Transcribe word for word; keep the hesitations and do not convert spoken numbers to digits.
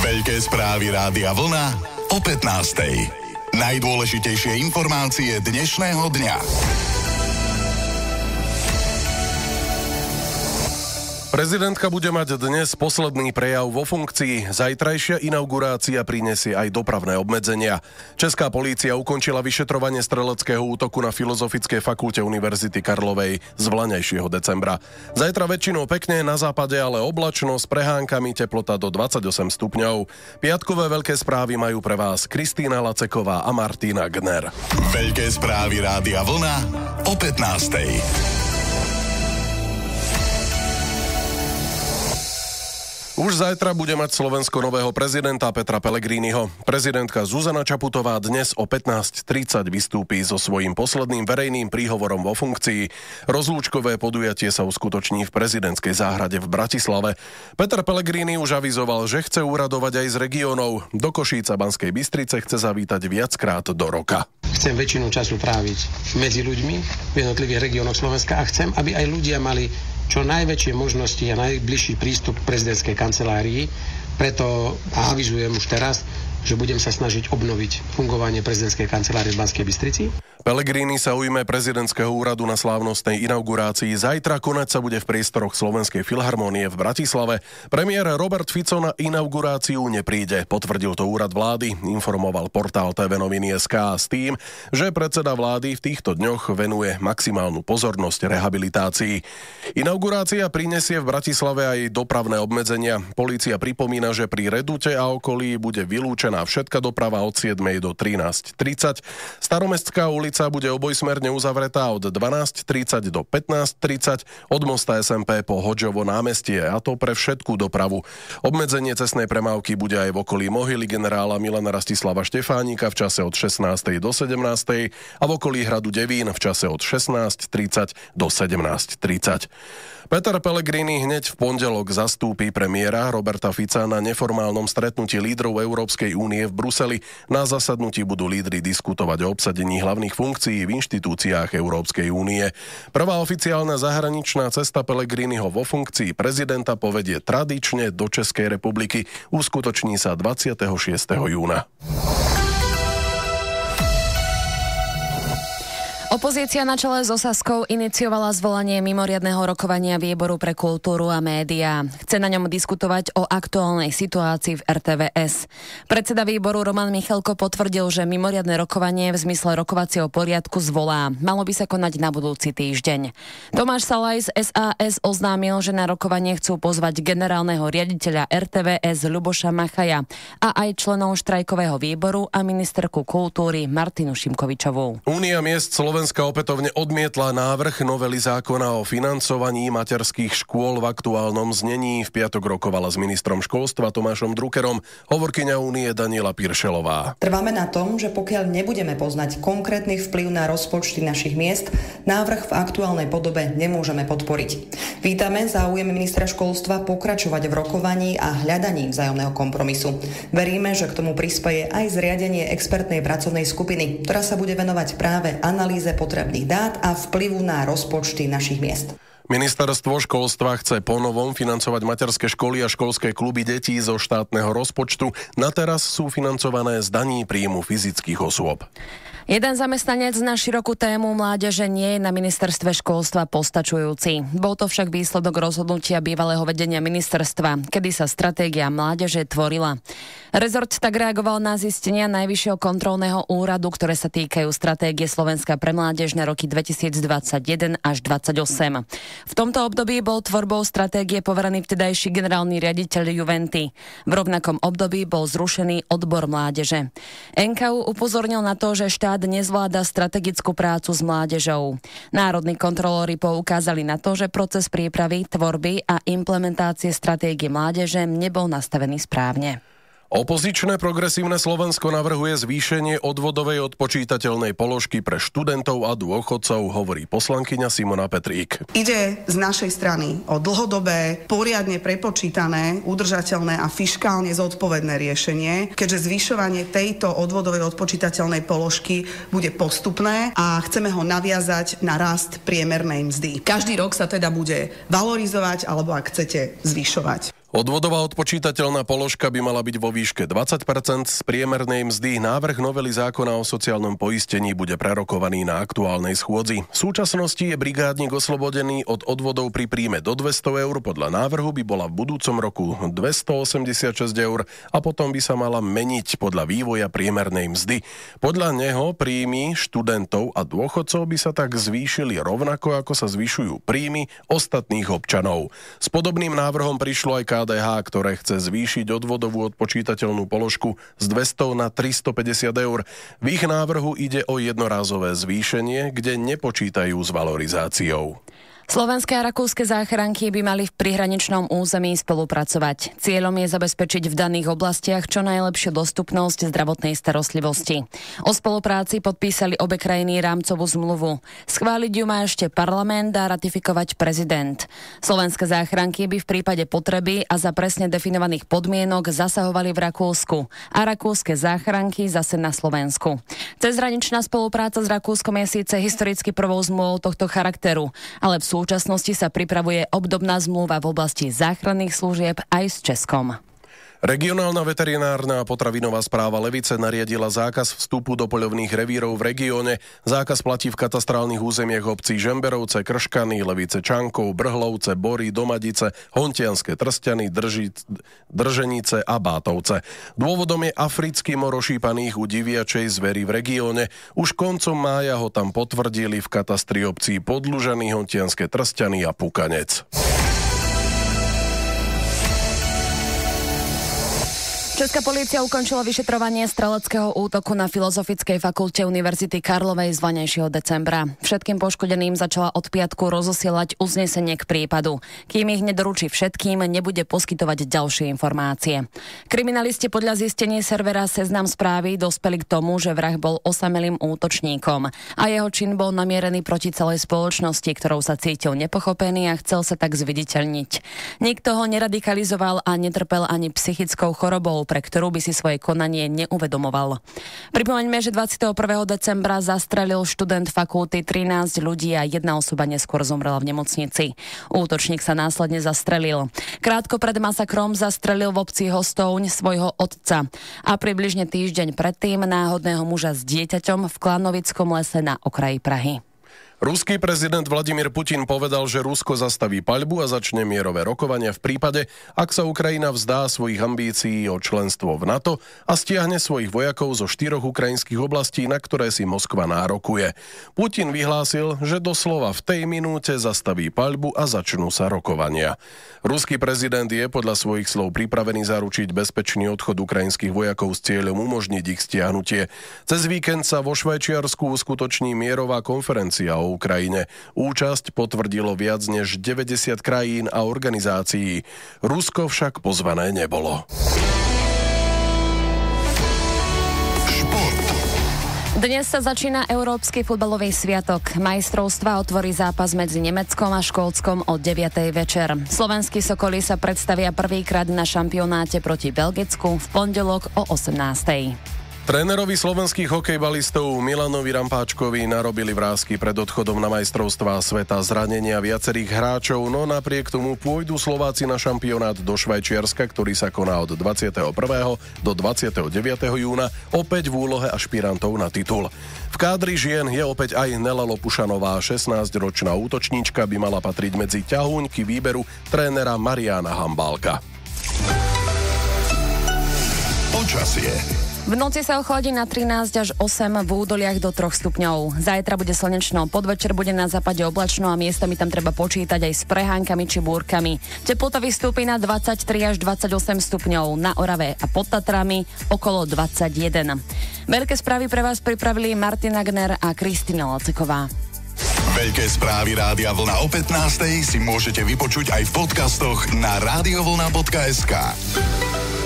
Veľké správy Rádia Vlna o pätnástej. Najdôležitejšie informácie dnešného dňa. Prezidentka bude mať dnes posledný prejav vo funkcii. Zajtrajšia inaugurácia prinesie aj dopravné obmedzenia. Česká polícia ukončila vyšetrovanie streleckého útoku na Filozofickej fakulte Univerzity Karlovej z vlaňajšieho decembra. Zajtra väčšinou pekne, na západe ale oblačno s prehánkami, teplota do dvadsaťosem stupňov. Piatkové veľké správy majú pre vás Kristýna Laceková a Martina Gner. Veľké správy Rádia Vlna o pätnástej. Už zajtra bude mať Slovensko nového prezidenta Petra Pellegriniho. Prezidentka Zuzana Čaputová dnes o pätnásť tridsať vystúpi so svojím posledným verejným príhovorom vo funkcii. Rozlúčkové podujatie sa uskutoční v prezidentskej záhrade v Bratislave. Peter Pellegrini už avizoval, že chce úradovať aj z regiónov. Do Košíc a Banskej Bystrice chce zavítať viackrát do roka. Chcem väčšinu času tráviť medzi ľuďmi v jednotlivých regiónoch Slovenska a chcem, aby aj ľudia mali čo najväčšie možnosti a najbližší prístup k prezidentskej kancelárii. Preto avizujem už teraz, že budem sa snažiť obnoviť fungovanie prezidentskej kancelárie v Banskej Bystrici. Pellegrini sa ujme prezidentského úradu na slávnostnej inaugurácii. Zajtra konať sa bude v priestoroch Slovenskej filharmónie v Bratislave. Premiér Robert Fico na inauguráciu nepríde. Potvrdil to úrad vlády, informoval portál té vé noviny bodka es ká s tým, že predseda vlády v týchto dňoch venuje maximálnu pozornosť rehabilitácii. Inaugurácia prinesie v Bratislave aj dopravné obmedzenia. Polícia pripomína, že pri Redute a okolí bude vylúčená všetka doprava od siedmej do trinásť tridsať. Staromestská ulica bude obojsmerne uzavretá od dvanásť tridsať do pätnásť tridsať, od mosta es em pé po Hodžovo námestie, a to pre všetkú dopravu. Obmedzenie cestnej premávky bude aj v okolí mohyly generála Milana Rastislava Štefánika v čase od šestnástej do sedemnástej a v okolí hradu Devín v čase od šestnásť tridsať do sedemnásť tridsať. Peter Pellegrini hneď v pondelok zastúpi premiéra Roberta Fica na neformálnom stretnutí lídrov Európskej únie v Bruseli. Na zasadnutí budú lídri diskutovať o obsadení hlavných funkcií v inštitúciách Európskej únie. Prvá oficiálna zahraničná cesta Pellegriniho vo funkcii prezidenta povedie tradične do Českej republiky. Uskutoční sa dvadsiateho šiesteho júna. Opozícia na čele so Saskou iniciovala zvolanie mimoriadneho rokovania Výboru pre kultúru a médiá. Chce na ňom diskutovať o aktuálnej situácii v er té vé es. Predseda výboru Roman Michalko potvrdil, že mimoriadne rokovanie v zmysle rokovacieho poriadku zvolá. Malo by sa konať na budúci týždeň. Tomáš Salaj z es a es oznámil, že na rokovanie chcú pozvať generálneho riaditeľa er té vé es Ľuboša Machaja a aj členov štrajkového výboru a ministerku kultúry Martinu Šimkovičovú. Únia miest Slovenska Slovenska opätovne odmietla návrh novely zákona o financovaní materských škôl v aktuálnom znení. V piatok rokovala s ministrom školstva Tomášom Druckerom hovorkyňa Únie Daniela Piršelová. Trváme na tom, že pokiaľ nebudeme poznať konkrétny vplyv na rozpočty našich miest, návrh v aktuálnej podobe nemôžeme podporiť. Vítame záujem ministra školstva pokračovať v rokovaní a hľadaní vzájomného kompromisu. Veríme, že k tomu prispeje aj zriadenie expertnej pracovnej skupiny, ktorá sa bude venovať práve analýze potrebných dát a vplyvu na rozpočty našich miest. Ministerstvo školstva chce ponovom financovať materské školy a školské kluby detí zo štátneho rozpočtu. Na teraz sú financované z daní príjmu fyzických osôb. Jeden zamestnanec na širokú tému mládeže nie je na ministerstve školstva postačujúci. Bol to však výsledok rozhodnutia bývalého vedenia ministerstva, kedy sa stratégia mládeže tvorila. Rezort tak reagoval na zistenia Najvyššieho kontrolného úradu, ktoré sa týkajú stratégie Slovenska pre mládež na roky dvetisícdvadsaťjeden až dvadsaťosem. V tomto období bol tvorbou stratégie poverený vtedajší generálny riaditeľ Juventy. V rovnakom období bol zrušený odbor mládeže. en ká ú upozornil na to, že štát nezvláda strategickú prácu s mládežou. Národní kontrolóri poukázali na to, že proces prípravy, tvorby a implementácie stratégie mládeže nebol nastavený správne. Opozičné progresívne Slovensko navrhuje zvýšenie odvodovej odpočítateľnej položky pre študentov a dôchodcov, hovorí poslankyňa Simona Petrík. Ide z našej strany o dlhodobé, poriadne prepočítané, udržateľné a fiškálne zodpovedné riešenie, keďže zvyšovanie tejto odvodovej odpočítateľnej položky bude postupné a chceme ho naviazať na rast priemernej mzdy. Každý rok sa teda bude valorizovať alebo, ak chcete, zvyšovať. Odvodová odpočítateľná položka by mala byť vo výške dvadsať percent z priemernej mzdy. Návrh novely zákona o sociálnom poistení bude prerokovaný na aktuálnej schôdzi. V súčasnosti je brigádnik oslobodený od odvodov pri príjme do dvesto eur. Podľa návrhu by bola v budúcom roku dvestoosemdesiatšesť eur a potom by sa mala meniť podľa vývoja priemernej mzdy. Podľa neho príjmy študentov a dôchodcov by sa tak zvýšili rovnako, ako sa zvyšujú príjmy ostatných občanov. S podobným návrhom prišlo aj ká dé há, ktoré chce zvýšiť odvodovú odpočítateľnú položku z dvesto na tristopäťdesiat eur. V ich návrhu ide o jednorázové zvýšenie, kde nepočítajú s valorizáciou. Slovenské a rakúske záchranky by mali v prihraničnom území spolupracovať. Cieľom je zabezpečiť v daných oblastiach čo najlepšiu dostupnosť zdravotnej starostlivosti. O spolupráci podpísali obe krajiny rámcovú zmluvu. Schváliť ju má ešte parlament a ratifikovať prezident. Slovenské záchranky by v prípade potreby a za presne definovaných podmienok zasahovali v Rakúsku a rakúske záchranky zase na Slovensku. Cezhraničná spolupráca s Rakúskom je síce historicky prvou zmluvou tohto charakteru, ale v V súčasnosti sa pripravuje obdobná zmluva v oblasti záchranných služieb aj s Českom. Regionálna veterinárna a potravinová správa Levice nariadila zákaz vstupu do poľovných revírov v regióne. Zákaz platí v katastrálnych územiach obcí Žemberovce, Krškany, Levice Čankov, Brhlovce, Bory, Domadice, Hontianske Trstiany, Drži, Drženice a Bátovce. Dôvodom je africký mor ošípaných u diviačej zvery v regióne. Už koncom mája ho tam potvrdili v katastri obcí Podlužany, Hontianske Trstiany a Pukanec. Česká polícia ukončila vyšetrovanie streleckého útoku na Filozofickej fakulte Univerzity Karlovej z vanejšieho decembra. Všetkým poškodeným začala od piatku rozosielať uznesenie k prípadu. Kým ich nedoručí všetkým, nebude poskytovať ďalšie informácie. Kriminalisti podľa zistení servera Seznam správy dospeli k tomu, že vrah bol osamelým útočníkom a jeho čin bol namierený proti celej spoločnosti, ktorou sa cítil nepochopený a chcel sa tak zviditeľniť. Nikto ho neradikalizoval a netrpel ani psychickou chorobou, pre ktorú by si svoje konanie neuvedomoval. Pripomeňme, že dvadsiateho prvého decembra zastrelil študent fakulty trinásť ľudí a jedna osoba neskôr zomrela v nemocnici. Útočník sa následne zastrelil. Krátko pred masakrom zastrelil v obci Hostovň svojho otca a približne týždeň predtým náhodného muža s dieťaťom v Klanovickom lese na okraji Prahy. Ruský prezident Vladimír Putin povedal, že Rusko zastaví paľbu a začne mierové rokovania v prípade, ak sa Ukrajina vzdá svojich ambícií o členstvo v NATO a stiahne svojich vojakov zo štyroch ukrajinských oblastí, na ktoré si Moskva nárokuje. Putin vyhlásil, že doslova v tej minúte zastaví paľbu a začnú sa rokovania. Ruský prezident je podľa svojich slov pripravený zaručiť bezpečný odchod ukrajinských vojakov s cieľom umožniť ich stiahnutie. Cez víkend sa vo Švajčiarsku uskutoční mierová konferencia o Ukrajine. Účasť potvrdilo viac než deväťdesiat krajín a organizácií. Rusko však pozvané nebolo. Dnes sa začína Európsky futbalový sviatok. Majstrovstva otvorí zápas medzi Nemeckom a Škótskom o deviatej večer. Slovenskí Sokoli sa predstavia prvýkrát na šampionáte proti Belgicku v pondelok o osemnástej. Trénerovi slovenských hokejbalistov Milanovi Rampáčkovi narobili vrásky pred odchodom na majstrovstvá sveta zranenia viacerých hráčov, no napriek tomu pôjdu Slováci na šampionát do Švajčiarska, ktorý sa koná od dvadsiateho prvého do dvadsiateho deviateho júna, opäť v úlohe ašpirantov na titul. V kádri žien je opäť aj Nela Lopušanová, šestnásťročná útočníčka by mala patriť medzi ťahúňky výberu trénera Mariána Hambálka. Počasie. V noci sa ochladí na trinásť až osem, v údoliach do troch stupňov. Zajtra bude slnečno, podvečer bude na západe oblačno a miestami tam treba počítať aj s prehánkami či búrkami. Teplota vystúpi na dvadsaťtri až dvadsaťosem stupňov, na Orave a pod Tatrami okolo dvadsaťjeden. Veľké správy pre vás pripravili Martin Agner a Kristina Laceková. Veľké správy Rádia Vlna o pätnástej si môžete vypočuť aj v podcastoch na radiovlna bodka es ká.